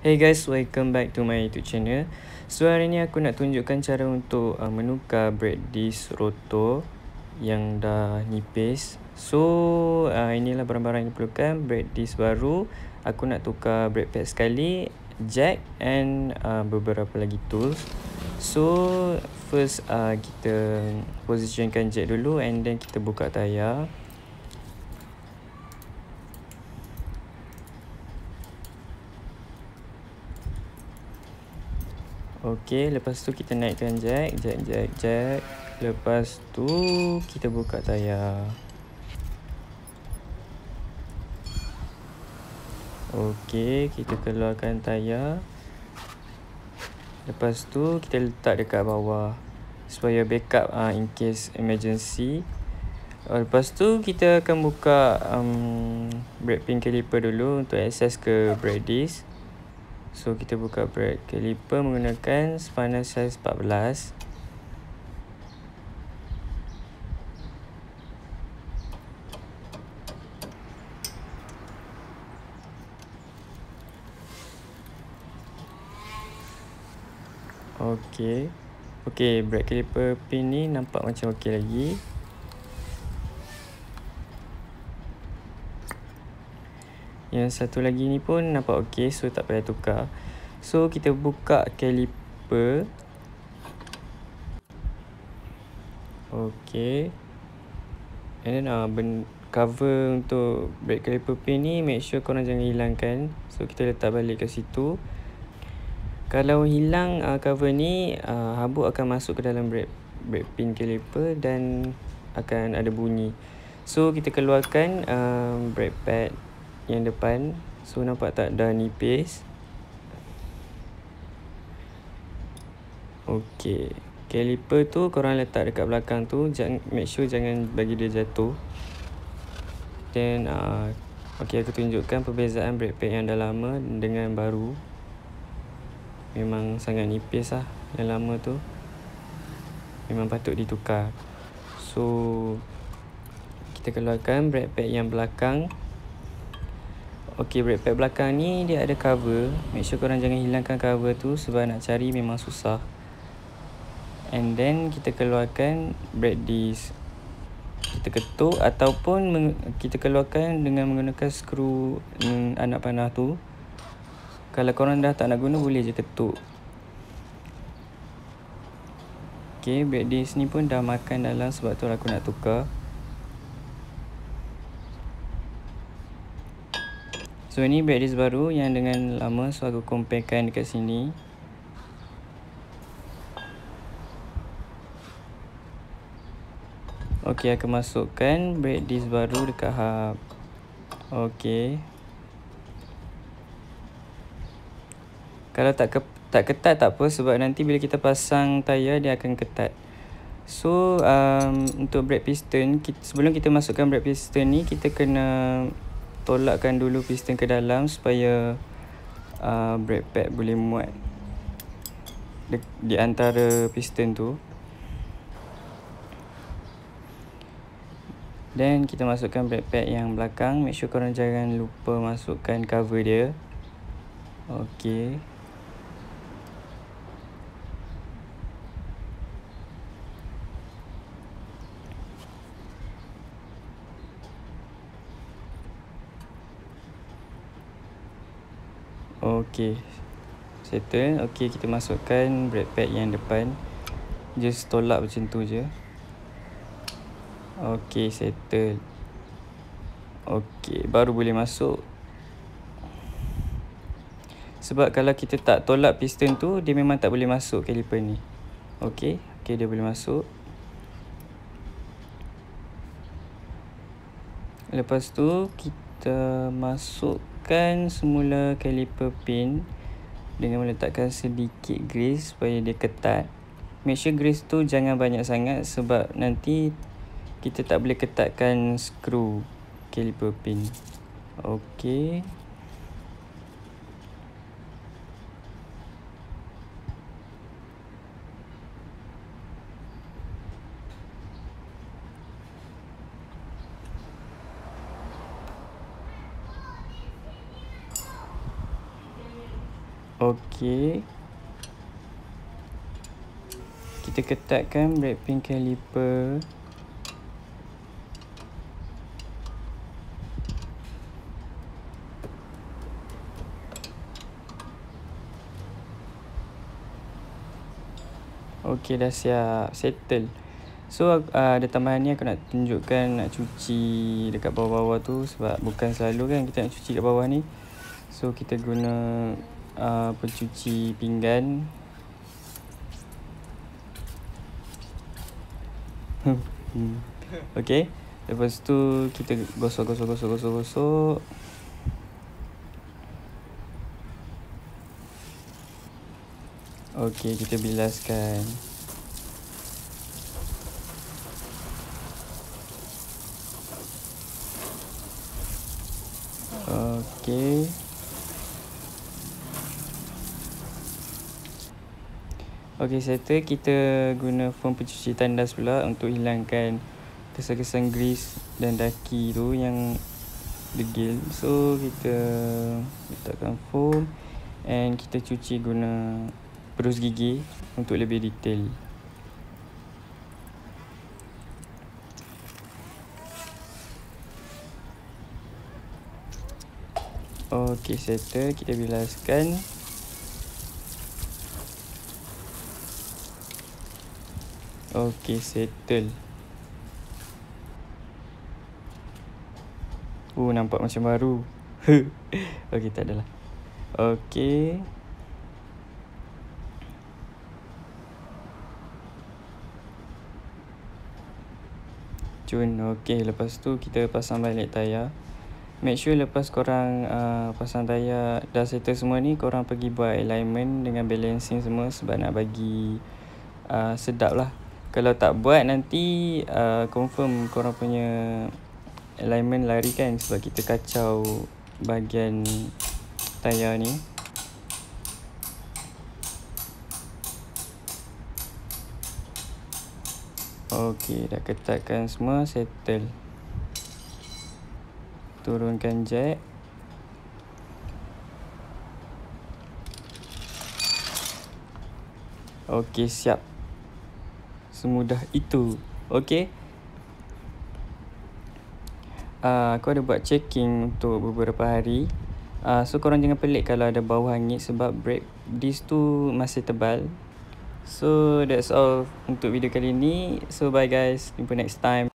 Hey guys, welcome back to my YouTube channel. So hari ni aku nak tunjukkan cara untuk menukar brake disc rotor yang dah nipis. So inilah barang-barang yang diperlukan. Brake disc baru, aku nak tukar brake pad sekali, jack and beberapa lagi tools. So first kita positionkan jack dulu and then kita buka tayar. Okey, lepas tu kita naikkan jack. Lepas tu kita buka tayar. Okey, kita keluarkan tayar. Lepas tu kita letak dekat bawah supaya backup in case emergency. Lepas tu kita akan buka brake pin caliper dulu untuk akses ke brake disc. So kita buka brake caliper menggunakan spanner saiz 14. Okey, brake caliper pin ni nampak macam okey lagi. Yang satu lagi ni pun nampak okey, so tak payah tukar. So kita buka caliper. Okey. And then cover untuk brake caliper pin ni make sure korang jangan hilangkan. So kita letak balik kat situ. Kalau hilang cover ni, habuk akan masuk ke dalam brake pin caliper dan akan ada bunyi. So kita keluarkan brake pad yang depan. So nampak tak dah nipis. Okey, caliper tu korang letak dekat belakang tu, make sure jangan bagi dia jatuh. Then okey, aku tunjukkan perbezaan brake pad yang dah lama dengan baru. Memang sangat nipis lah. Yang lama tu memang patut ditukar. So kita keluarkan brake pad yang belakang. Okey, brake pad belakang ni dia ada cover. Make sure korang jangan hilangkan cover tu sebab nak cari memang susah. And then kita keluarkan brake disc. Kita ketuk ataupun kita keluarkan dengan menggunakan skru anak panah tu. Kalau korang dah tak nak guna, boleh je ketuk. Okey, brake disc ni pun dah makan dalam, sebab tu aku nak tukar. So ini brake disc baru yang dengan lama, so aku comparekan dekat sini. Okey, aku masukkan brake disc baru dekat hub. Okey. Kalau tak ketat tak apa, sebab nanti bila kita pasang tayar dia akan ketat. So untuk brake piston, sebelum kita masukkan brake piston ni, kita kena tolakkan dulu piston ke dalam supaya brake pad boleh muat di antara piston tu. Dan kita masukkan brake pad yang belakang. Make sure korang jangan lupa masukkan cover dia. Okey. Okey, settle. Okey, kita masukkan brake pad yang depan. Just tolak macam tu je. Okey, settle. Okey, baru boleh masuk. Sebab kalau kita tak tolak piston tu, dia memang tak boleh masuk caliper ni. Okey, dia boleh masuk. Lepas tu kita masukkan semula caliper pin dengan meletakkan sedikit grease supaya dia ketat. Make sure grease tu jangan banyak sangat sebab nanti kita tak boleh ketatkan skru caliper pin. Okey. Okey. Kita ketatkan brake pin caliper. Okey, dah siap, settle. So ada tambahan ni, aku nak tunjukkan nak cuci dekat bawah-bawah tu, sebab bukan selalu kan kita nak cuci kat bawah ni. So kita guna pencuci pinggan. Okey, lepas tu kita gosok. Okey, kita bilaskan. Okey. Okey, settle. Kita guna foam pencuci tandas pula untuk hilangkan kesan-kesan grease dan daki tu yang degil. So kita letakkan foam and kita cuci guna berus gigi untuk lebih detail. Okey, settle. Kita bilaskan. Okey, settle. Nampak macam baru. Okey, tak adalah. Okey. Cun. Okey, lepas tu kita pasang balik tayar. Make sure lepas korang pasang tayar dah settle semua ni, korang pergi buat alignment dengan balancing semua, sebab nak bagi sedap lah. Kalau tak buat nanti confirm korang punya alignment lari kan, sebab kita kacau bahagian tayar ni. Okey, dah ketatkan semua, settle. Turunkan jack. Okey, siap. Semudah itu. Okey. Aku ada buat checking untuk beberapa hari. So korang jangan pelik kalau ada bau hangit, sebab brake disc tu masih tebal. So that's all untuk video kali ni. So bye guys, jumpa next time.